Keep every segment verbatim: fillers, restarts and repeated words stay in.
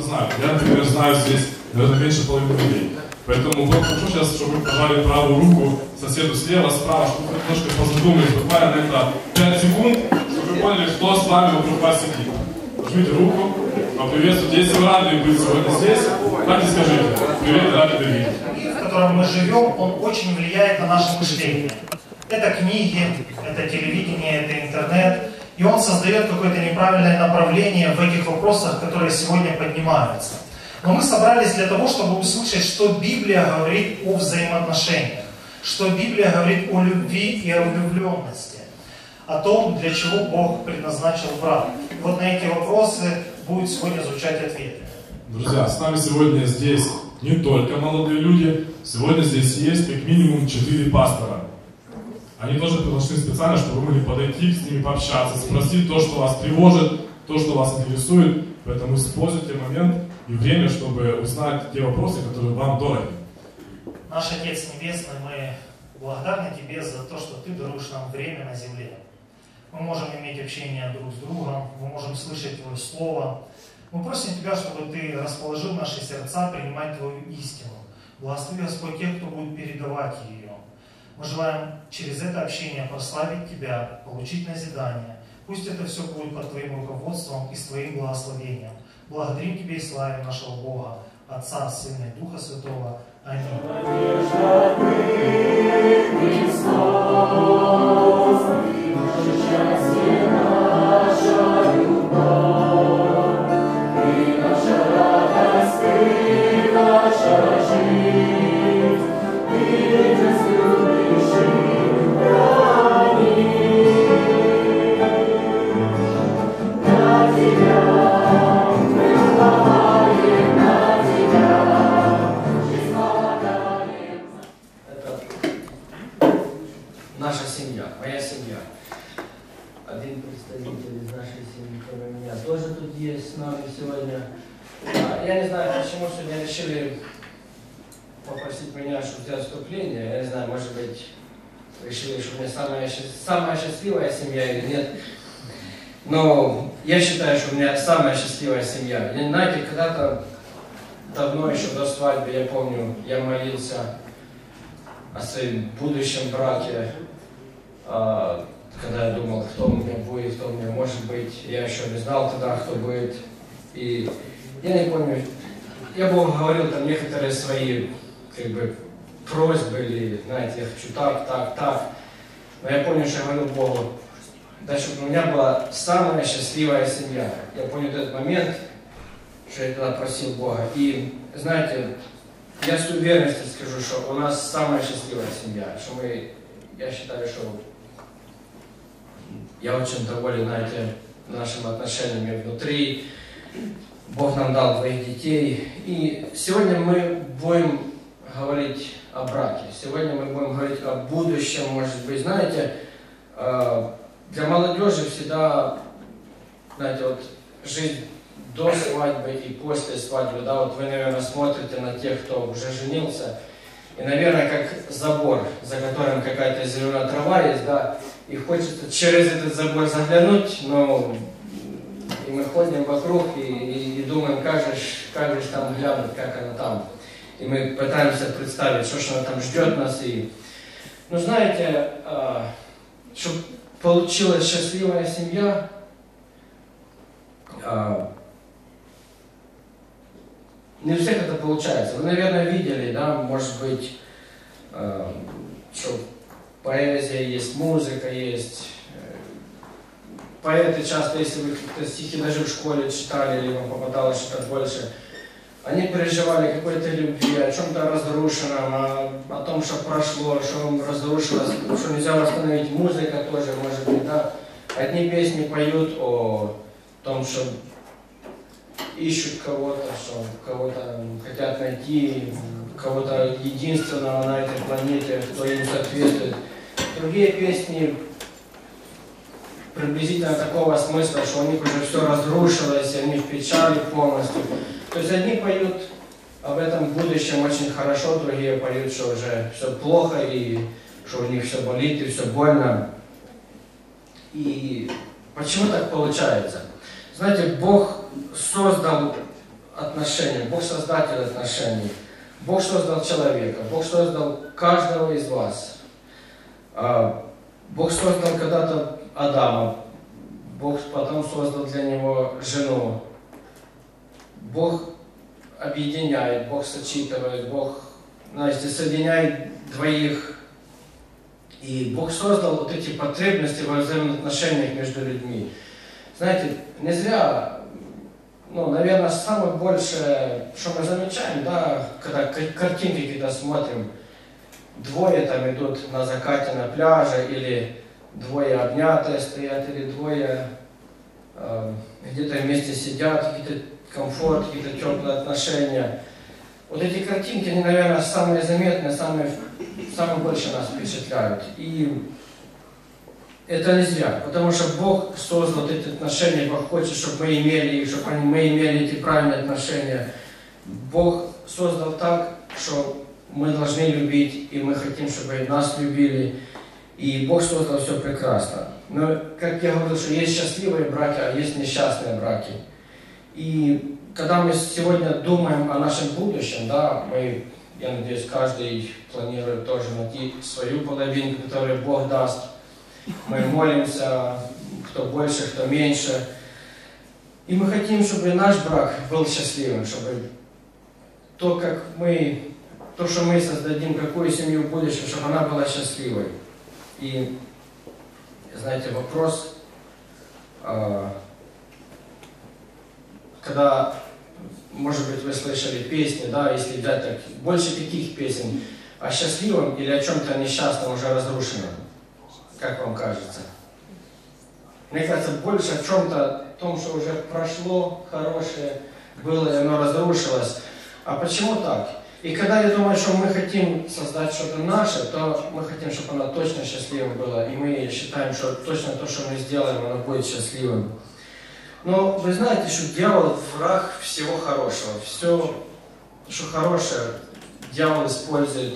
знают. Я, например, знаю здесь, наверное, меньше половины людей. Поэтому вот хочу сейчас, чтобы вы пожали правую руку соседу слева, справа, чтобы вы немножко позадумались, буквально на это пять секунд, чтобы вы поняли, кто с вами вокруг вас сидит. Пожмите руку, поприветствуйте. Если вы рады быть сегодня здесь, так и скажите. Привет, рады видеть. Мир, в котором мы живем, он очень влияет на наше мышление. Это книги, это телевидение, это интернет. И он создает какое-то неправильное направление в этих вопросах, которые сегодня поднимаются. Но мы собрались для того, чтобы услышать, что Библия говорит о взаимоотношениях, что Библия говорит о любви и о влюбленности, о том, для чего Бог предназначил брак. Вот на эти вопросы будут сегодня звучать ответы. Друзья, с нами сегодня здесь не только молодые люди, сегодня здесь есть как минимум четыре пастора. Они тоже приглашены специально, чтобы вы могли подойти, с ними пообщаться, спросить то, что вас тревожит, то, что вас интересует. Поэтому используйте момент и время, чтобы узнать те вопросы, которые вам дороги. Наш Отец Небесный, мы благодарны Тебе за то, что Ты даруешь нам время на земле. Мы можем иметь общение друг с другом, мы можем слышать Твое Слово. Мы просим Тебя, чтобы Ты расположил наши сердца принимать Твою истину. Благослови, Господь, тех, кто будет передавать ее. Мы желаем через это общение прославить Тебя, получить назидание. Пусть это все будет под Твоим руководством и с Твоим благословением. Благодарим Тебя и славим нашего Бога, Отца, Сына и Духа Святого. Аминь. Я не знаю, почему сегодня решили попросить меня, чтобы сделать вступление. Я не знаю, может быть, решили, что у меня самая, самая счастливая семья или нет. Но я считаю, что у меня самая счастливая семья. И, знаете, когда-то давно, еще до свадьбы, я помню, я молился о своем будущем браке, когда я думал, кто у меня будет, кто у меня может быть. Я еще не знал тогда, кто будет. И я не помню, я Богу говорил там некоторые свои, как бы, просьбы, или, знаете, я хочу так, так, так. Но я помню, что я говорил Богу, да, чтобы у меня была самая счастливая семья. Я помню этот момент, что я тогда просил Бога. И, знаете, я с уверенностью скажу, что у нас самая счастливая семья. Что мы, я считаю, что я очень доволен, знаете, нашими отношениями внутри. Бог нам дал двоих детей. И сегодня мы будем говорить о браке. Сегодня мы будем говорить о будущем, может быть. Знаете, для молодежи всегда, знаете, вот жизнь до свадьбы и после свадьбы, да, вот вы, наверное, смотрите на тех, кто уже женился, и, наверное, как забор, за которым какая-то зеленая трава есть, да, и хочется через этот забор заглянуть, но и мы ходим вокруг и, и, и думаем, как же, как же там глянуть, как она там. И мы пытаемся представить, что же она там ждет нас. И, ну, знаете, э, чтобы получилась счастливая семья, э, не у всех это получается. Вы, наверное, видели, да, может быть, э, что поэзия есть, музыка есть. Поэты часто, если вы какие-то стихи даже в школе читали, или вам попадалось читать больше, они переживали какой-то любви, о чем-то разрушенном, о, о том, что прошло, что разрушилось, что нельзя восстановить. Музыка тоже, может быть, да. Одни песни поют о том, что ищут кого-то, что кого-то хотят найти, кого-то единственного на этой планете, кто им соответствует. Другие песни приблизительно такого смысла, что у них уже все разрушилось, и они в печали полностью. То есть одни поют об этом будущем очень хорошо, другие поют, что уже все плохо, и что у них все болит, и все больно. И почему так получается? Знаете, Бог создал отношений, Бог создатель отношений. Бог создал человека, Бог создал каждого из вас. Бог создал когда-то Адама, Бог потом создал для него жену. Бог объединяет, Бог сочетывает, Бог, знаете, соединяет двоих. И Бог создал вот эти потребности во взаимоотношениях между людьми. Знаете, не зря, ну, наверное, самое большее, что мы замечаем, да, когда картинки какие-то смотрим, двое там идут на закате на пляже, или двое обнятые стоят, или двое э, где-то вместе сидят, какие-то комфорт, какие-то теплые отношения. Вот эти картинки, они, наверное, самые заметные, самые, самые больше нас впечатляют. И это не зря, потому что Бог создал вот эти отношения, Бог хочет, чтобы мы имели их, чтобы мы имели эти правильные отношения. Бог создал так, что мы должны любить, и мы хотим, чтобы нас любили. И Бог создал все прекрасно. Но, как я говорил, что есть счастливые браки, а есть несчастные браки. И когда мы сегодня думаем о нашем будущем, да, мы, я надеюсь, каждый планирует тоже найти свою половинку, которую Бог даст. Мы молимся, кто больше, кто меньше. И мы хотим, чтобы наш брак был счастливым, чтобы то, как мы, то, что мы создадим, какую семью в будущем, чтобы она была счастливой. И, знаете, вопрос, когда, может быть, вы слышали песни, да, если взять так, больше каких песен, о счастливом или о чем-то несчастном, уже разрушенном? Как вам кажется? Мне кажется, больше о чем-то, том, что уже прошло, хорошее было, и оно разрушилось. А почему так? И когда я думаю, что мы хотим создать что-то наше, то мы хотим, чтобы оно точно счастливым было. И мы считаем, что точно то, что мы сделаем, оно будет счастливым. Но вы знаете, что дьявол враг всего хорошего. Все, что хорошее, дьявол использует.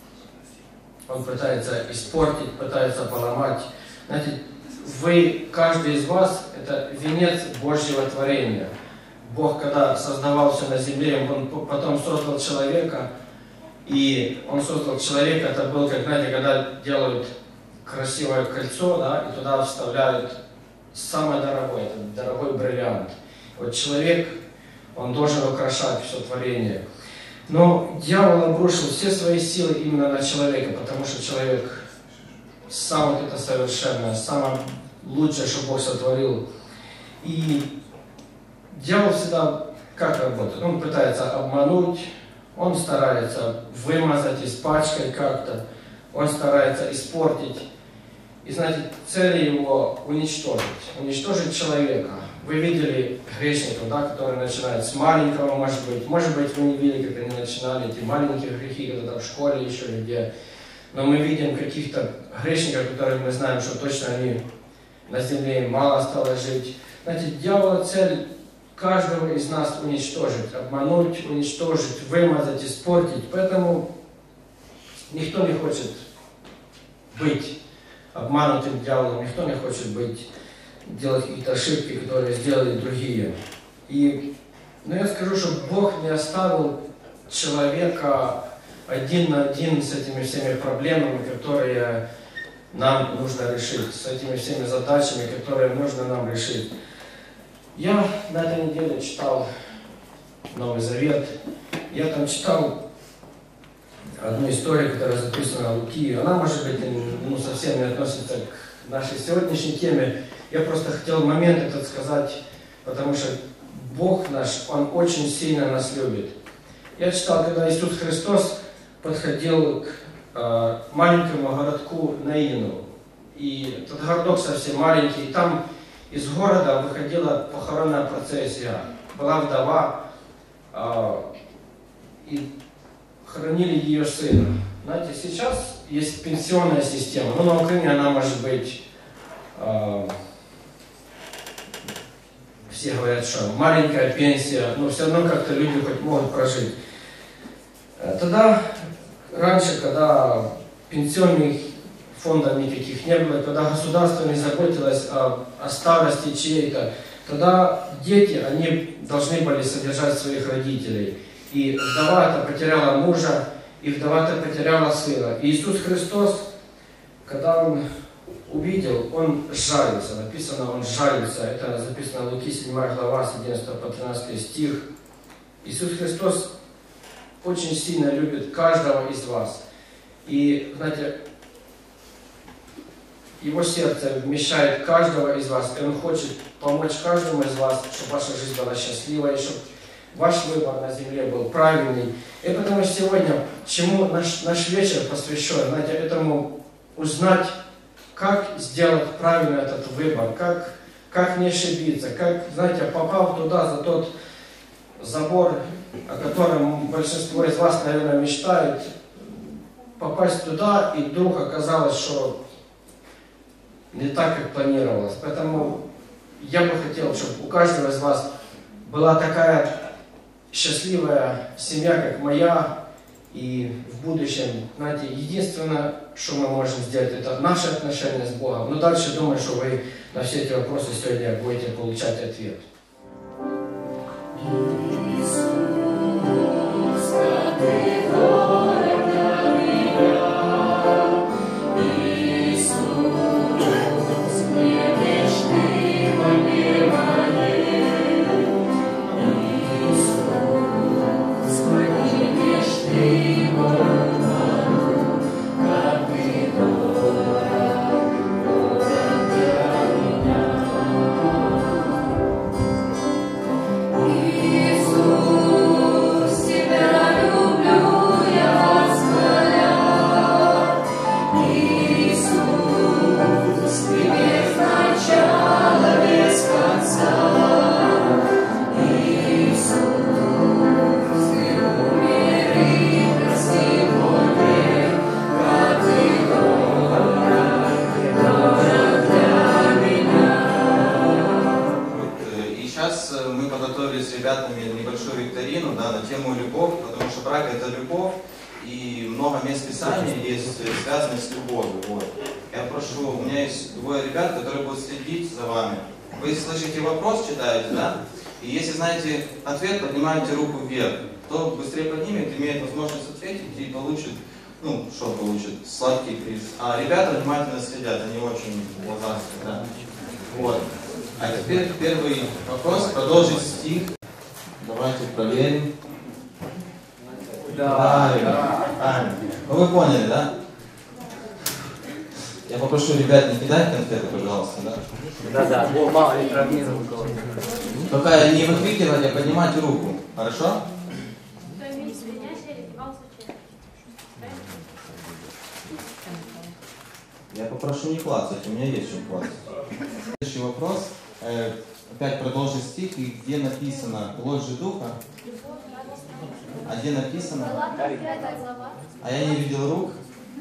Он пытается испортить, пытается поломать. Знаете, вы, каждый из вас, это венец Божьего творения. Бог, когда создавал все на земле, Он потом создал человека, и Он создал человека, это был, как, знаете, когда делают красивое кольцо, да, и туда вставляют самое дорогое, это дорогой бриллиант. Вот человек, он должен украшать все творение. Но дьявол обрушил все свои силы именно на человека, потому что человек самое это совершенное, самое лучшее, что Бог сотворил. И дьявол всегда как работает? Он пытается обмануть, он старается вымазать, испачкать как-то, он старается испортить. И знаете, цель его уничтожить, уничтожить человека. Вы видели грешников, да, которые начинают с маленького, может быть. Может быть, вы не видели, как они начинали, эти маленькие грехи, когда-то в школе еще где. Но мы видим каких-то грешников, которые мы знаем, что точно они на земле мало стало жить. Знаете, дьявола цель каждого из нас уничтожить, обмануть, уничтожить, вымазать, испортить. Поэтому никто не хочет быть обманутым дьяволом, никто не хочет быть, делать какие-то ошибки, которые сделали другие. И, но я скажу, что Бог не оставил человека один на один с этими всеми проблемами, которые нам нужно решить, с этими всеми задачами, которые нужно нам решить. Я на этой неделе читал Новый Завет. Я там читал одну историю, которая записана в Луки. Она, может быть, ну, совсем не относится к нашей сегодняшней теме. Я просто хотел момент этот сказать, потому что Бог наш, Он очень сильно нас любит. Я читал, когда Иисус Христос подходил к э, маленькому городку Наину. И этот городок совсем маленький. И там из города выходила похоронная процессия. Была вдова, э, и хоронили ее сына. Знаете, сейчас есть пенсионная система. Ну, на Украине она может быть... Э, все говорят, что маленькая пенсия, но все равно как-то люди хоть могут прожить. Тогда, раньше, когда пенсионных фондов никаких не было, когда государство не заботилось о, о старости чьей-то, тогда дети, они должны были содержать своих родителей. И вдова-то потеряла мужа, и вдова-то потеряла сына. И Иисус Христос, когда Он увидел, Он жалился. Написано, Он жалился. Это записано в Луки седьмая глава, с одиннадцатого по тринадцатый стих. Иисус Христос очень сильно любит каждого из вас. И, знаете, Его сердце вмещает каждого из вас, и Он хочет помочь каждому из вас, чтобы ваша жизнь была счастливой, чтобы ваш выбор на земле был правильный. И потому сегодня, чему наш, наш вечер посвящен, знаете, этому узнать, как сделать правильно этот выбор, как, как не ошибиться, как, знаете, попав туда, за тот забор, о котором большинство из вас, наверное, мечтают, попасть туда, и вдруг оказалось, что не так, как планировалось. Поэтому я бы хотел, чтобы у каждого из вас была такая счастливая семья, как моя, и в будущем, знаете, единственное, что мы можем сделать, это наши отношения с Богом. Но дальше, думаю, что вы на все эти вопросы сегодня будете получать ответ. Ответ, поднимаете руку вверх. Кто быстрее поднимет, имеет возможность ответить и получит, ну, что получит, сладкий приз. А ребята внимательно следят, они очень глазастые, да. Вот. А теперь первый вопрос, продолжить стих. Давайте проверим. Да, да. Правильно. Ну вы поняли, да? Я попрошу ребят не кидать конфеты, пожалуйста, да? Да-да, мало ли травмировал. Только не выкрикивать, а поднимать руку. Хорошо? Я попрошу не клацать, у меня есть что клацать. Следующий вопрос. Э, опять продолжить стих, и где написано плоть же духа. А где написано? А я не видел рук.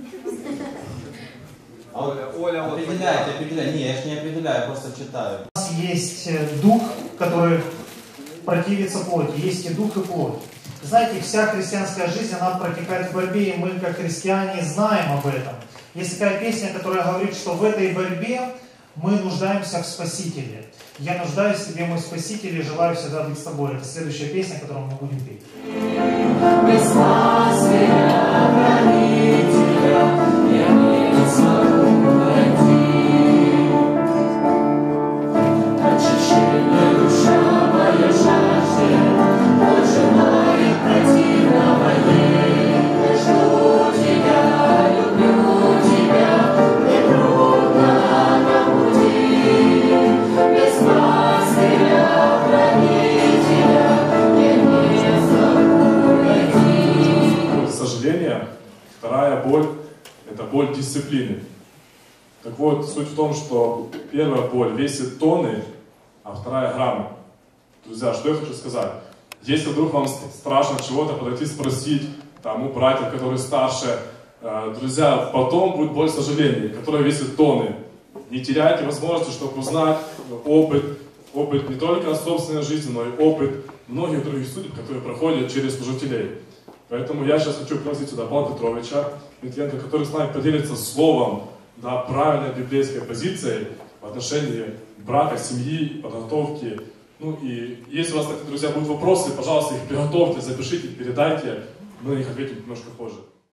А вот Оля, определяйте, определяйте. Не, я же не определяю, я просто читаю. У нас есть дух, который противится плоти. Есть и дух, и плоть. Знаете, вся христианская жизнь, она протекает в борьбе, и мы, как христиане, знаем об этом. Есть такая песня, которая говорит, что в этой борьбе мы нуждаемся в Спасителе. Я нуждаюсь в тебе, мой Спаситель, и желаю всегда быть с тобой. Это следующая песня, которую мы будем петь. Вторая боль – это боль дисциплины. Так вот, суть в том, что первая боль весит тонны, а вторая граммы. Друзья, что я хочу сказать? Если вдруг вам страшно чего-то подойти спросить, там, у братьев, которые старше, э, друзья, потом будет боль сожаления, которая весит тонны. Не теряйте возможности, чтобы узнать опыт, опыт не только собственной жизни, но и опыт многих других судеб, которые проходят через служителей. Поэтому я сейчас хочу пригласить сюда Павла Петровича Митвенко, который с нами поделится словом, да, правильной библейской позицией в в отношении брака, семьи, подготовки. Ну и если у вас, друзья, будут вопросы, пожалуйста, их приготовьте, запишите, передайте, мы на них ответим немножко позже.